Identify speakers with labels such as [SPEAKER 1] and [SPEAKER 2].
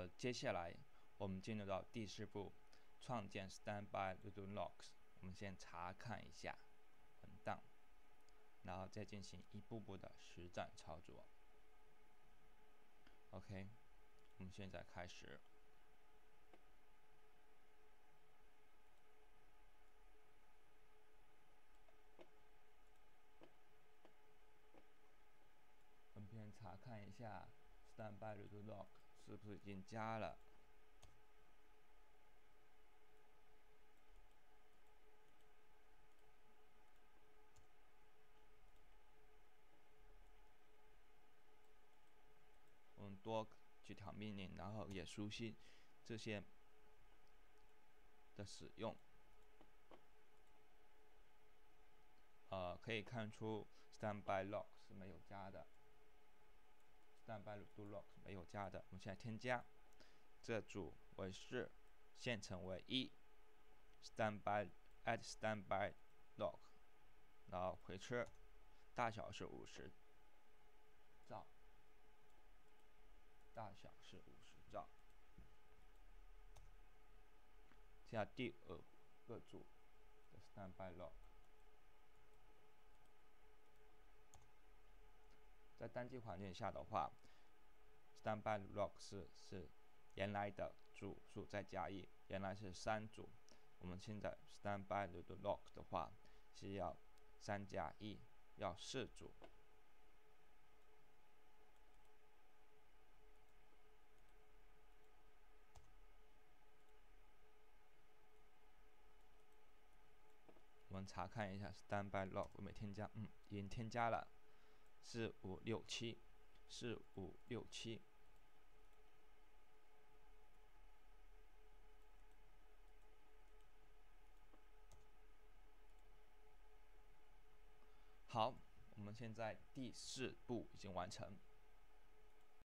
[SPEAKER 1] 接下来我们进入到第4步，创建 Standby Ludo Logs。我们先查看一下文档，然后再进行一步步的实战操作。OK， 我们现在开始。我们先查看一下 Standby Ludo Log 是不是已经加了。我们多几条命令，然后也熟悉这些的使用。可以看出 Standby Log 是没有加的 ，Standby Ludo Log 没有加的。我们现在添加，这组为4，现成为1 ，Standby add Standby Log， 然后回车，大小是50兆，大小是50兆。现在第2个组的 Standby Log。在单机环境下的话 ，Standby Log 是原来的组数再加1，原来是3组。我们现在 Standby Ludo Log 的话是要3加1，要4组。我们查看一下 Standby Log 有没有添加，已经添加了4567。好，我们现在第4步已经完成。